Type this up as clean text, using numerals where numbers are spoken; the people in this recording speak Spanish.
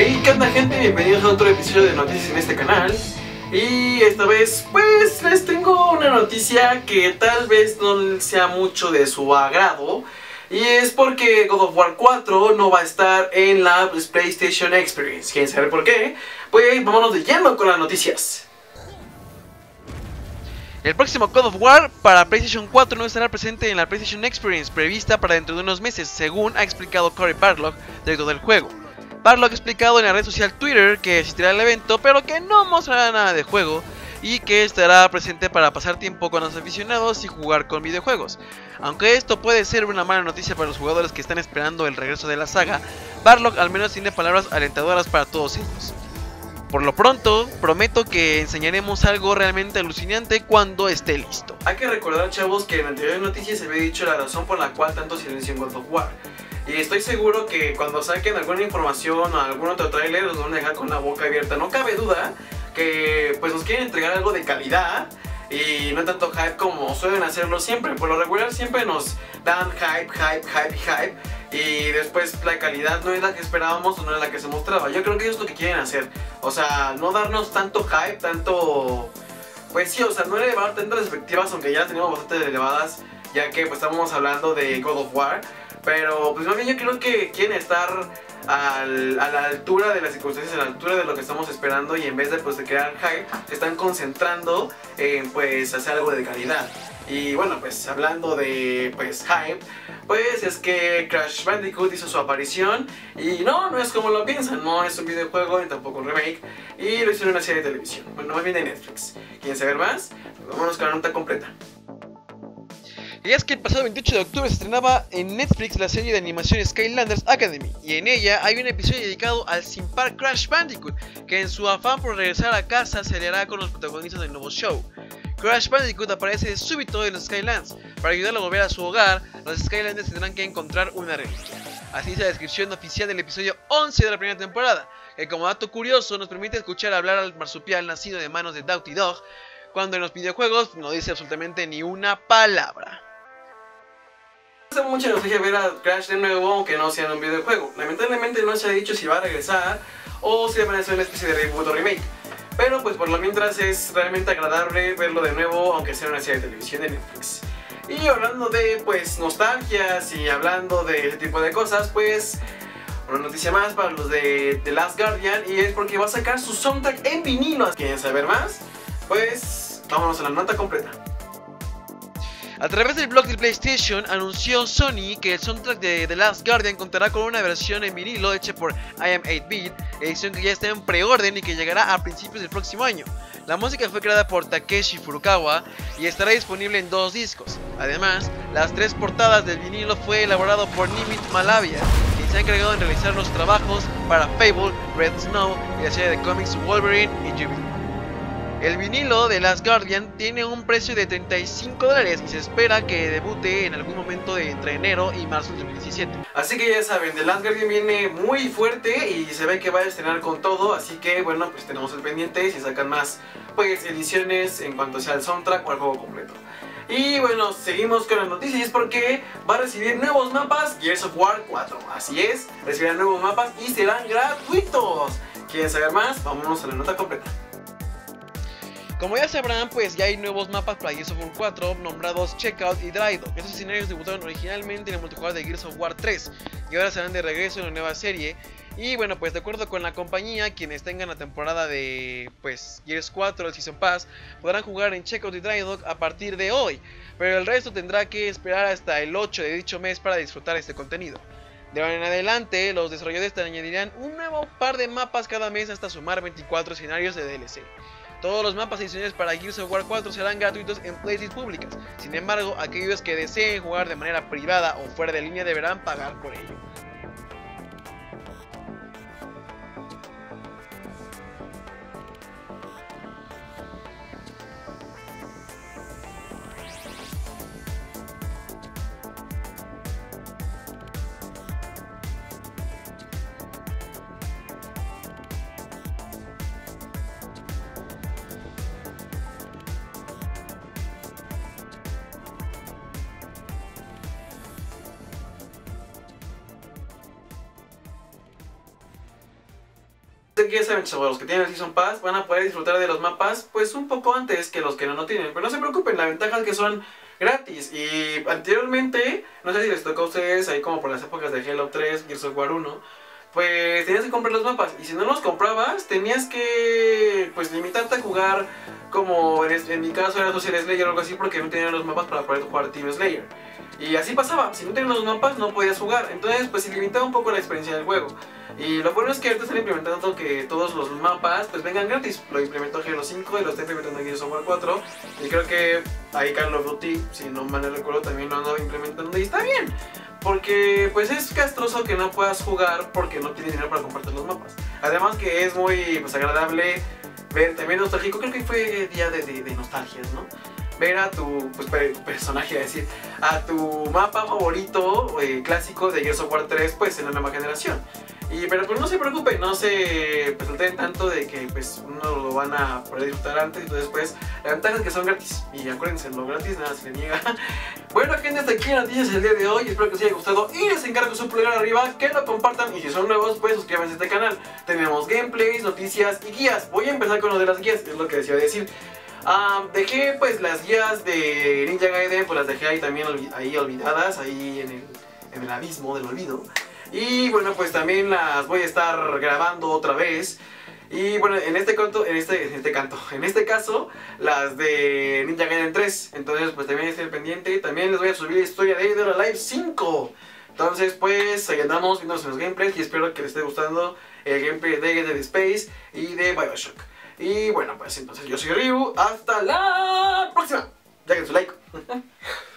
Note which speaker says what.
Speaker 1: Hey, ¿qué onda, gente? Bienvenidos a otro episodio de noticias en este canal. Y esta vez pues les tengo una noticia que tal vez no sea mucho de su agrado. Y es porque God of War 4 no va a estar en la PlayStation Experience. ¿Quieren saber por qué? Pues vámonos de lleno con las noticias.
Speaker 2: El próximo God of War para PlayStation 4 no estará presente en la PlayStation Experience prevista para dentro de unos meses, según ha explicado Cory Barlog, director del juego. Barlog ha explicado en la red social Twitter que asistirá al evento, pero que no mostrará nada de juego y que estará presente para pasar tiempo con los aficionados y jugar con videojuegos. Aunque esto puede ser una mala noticia para los jugadores que están esperando el regreso de la saga, Barlog al menos tiene palabras alentadoras para todos ellos. Por lo pronto, prometo que enseñaremos algo realmente alucinante cuando esté listo.
Speaker 1: Hay que recordar, chavos, que en anteriores noticias se había dicho la razón por la cual tanto silencio en God of War. Y estoy seguro que cuando saquen alguna información o algún otro tráiler los van a dejar con la boca abierta. No cabe duda que pues nos quieren entregar algo de calidad y no tanto hype como suelen hacerlo siempre. Por lo regular siempre nos dan hype y después la calidad no es la que esperábamos o no es la que se mostraba. Yo creo que eso es lo que quieren hacer. O sea, no darnos tanto hype, tanto... Pues sí, o sea, no elevar tantas expectativas, aunque ya las tenemos bastante elevadas, ya que pues estamos hablando de God of War. Pero pues más bien yo creo que quieren estar a la altura de las circunstancias, a la altura de lo que estamos esperando, y en vez de pues de crear hype, se están concentrando en pues hacer algo de calidad. Y bueno, pues hablando de pues hype, pues es que Crash Bandicoot hizo su aparición y no es como lo piensan, no es un videojuego ni tampoco un remake, y lo hicieron en una serie de televisión, bueno, más bien de Netflix. ¿Quieren saber más? Pues vámonos con la nota completa.
Speaker 2: Y es que el pasado 28 de octubre se estrenaba en Netflix la serie de animación Skylanders Academy, y en ella hay un episodio dedicado al sin par Crash Bandicoot, que en su afán por regresar a casa se aliará con los protagonistas del nuevo show. Crash Bandicoot aparece de súbito en los Skylands. Para ayudarlo a volver a su hogar, los Skylanders tendrán que encontrar una reliquia. Así es la descripción oficial del episodio 11 de la primera temporada, que como dato curioso nos permite escuchar hablar al marsupial nacido de manos de Naughty Dog, cuando en los videojuegos no dice absolutamente ni una palabra.
Speaker 1: Hace mucha nostalgia ver a Crash de nuevo, aunque no sea en un videojuego. Lamentablemente no se ha dicho si va a regresar o si va a ser una especie de reboot o remake. Pero pues por lo mientras es realmente agradable verlo de nuevo, aunque sea una serie de televisión de Netflix. Y hablando de pues nostalgias y hablando de ese tipo de cosas, pues una noticia más para los de The Last Guardian, y es porque va a sacar su soundtrack en vinilo. ¿Quieren saber más? Pues vámonos a la nota completa.
Speaker 2: A través del blog de PlayStation anunció Sony que el soundtrack de The Last Guardian contará con una versión en vinilo hecha por I Am 8-Bit, edición que ya está en preorden y que llegará a principios del próximo año. La música fue creada por Takeshi Furukawa y estará disponible en 2 discos. Además, las 3 portadas del vinilo fue elaborado por Nimit Malavia, quien se ha encargado de realizar los trabajos para Fable, Red Snow y la serie de cómics Wolverine y Jubilee. El vinilo de Last Guardian tiene un precio de $35 y se espera que debute en algún momento entre enero y marzo de 2017.
Speaker 1: Así que ya saben, The Last Guardian viene muy fuerte y se ve que va a estrenar con todo, así que bueno, pues tenemos el pendiente si sacan más pues ediciones en cuanto sea el soundtrack o el juego completo. Y bueno, seguimos con las noticias, y es porque va a recibir nuevos mapas Gears of War 4. Así es, recibirán nuevos mapas y serán gratuitos. ¿Quieren saber más? Vámonos a la nota completa.
Speaker 2: Como ya sabrán, pues ya hay nuevos mapas para Gears of War 4 nombrados Checkout y Drydock. Estos escenarios debutaron originalmente en el multijugador de Gears of War 3 y ahora serán de regreso en la nueva serie. Y bueno, pues de acuerdo con la compañía, quienes tengan la temporada de pues Gears 4, el Season Pass, podrán jugar en Checkout y Drydock a partir de hoy, pero el resto tendrá que esperar hasta el 8 de dicho mes para disfrutar este contenido. De ahora en adelante, los desarrolladores añadirán un nuevo par de mapas cada mes hasta sumar 24 escenarios de DLC. Todos los mapas adicionales para Gears of War 4 serán gratuitos en playlists públicas. Sin embargo, aquellos que deseen jugar de manera privada o fuera de línea deberán pagar por ello.
Speaker 1: ustedes ya saben, chavos, los que tienen el Season Pass van a poder disfrutar de los mapas pues un poco antes que los que no tienen. Pero no se preocupen, la ventaja es que son gratis. Y anteriormente, no sé si les tocó a ustedes ahí como por las épocas de Halo 3, Gears of War 1, pues tenías que comprar los mapas. Y si no los comprabas, tenías que pues limitarte a jugar como en mi caso era Slayer o algo así, porque no tenían los mapas para poder jugar Team Slayer. Y así pasaba, si no tenías los mapas no podías jugar. Entonces pues se limitaba un poco la experiencia del juego. Y lo bueno es que ahorita están implementando que todos los mapas pues vengan gratis. Lo implementó Halo 5 y lo está implementando Gears of War 4. Y creo que ahí Call of Duty, si no mal recuerdo, también lo andaba implementando y está bien. Porque pues es castroso que no puedas jugar porque no tienes dinero para comprarte los mapas. Además que es muy pues agradable ver, también nostálgico, creo que fue día de nostalgias, ¿no? Ver a tu pues, personaje, es decir, a tu mapa favorito clásico de Gears of War 3 pues en la nueva generación. Pero pues no se preocupen, no se pues, alteren tanto de que pues uno lo van a poder disfrutar antes y después. La ventaja es que son gratis y acuérdense, lo gratis nada se le niega. Bueno gente, hasta aquí las noticias el día de hoy, espero que os haya gustado y les encargo su pulgar arriba, que lo compartan y si son nuevos pues suscríbanse a este canal. Tenemos gameplays, noticias y guías. Voy a empezar con lo de las guías, es lo que decía decir. Dejé pues las guías de Ninja Gaiden, pues las dejé ahí también ahí olvidadas, ahí en el abismo del olvido. Y bueno, pues también las voy a estar grabando otra vez. Y bueno, en este caso, las de Ninja Gaiden 3. Entonces pues también estén pendiente. También les voy a subir la historia de Dead or Alive 5. Entonces pues ahí andamos viendo los gameplays y espero que les esté gustando el gameplay de Dead Space y de Bioshock. Y bueno, pues entonces yo soy Ryu. Hasta la próxima. Dejen su like.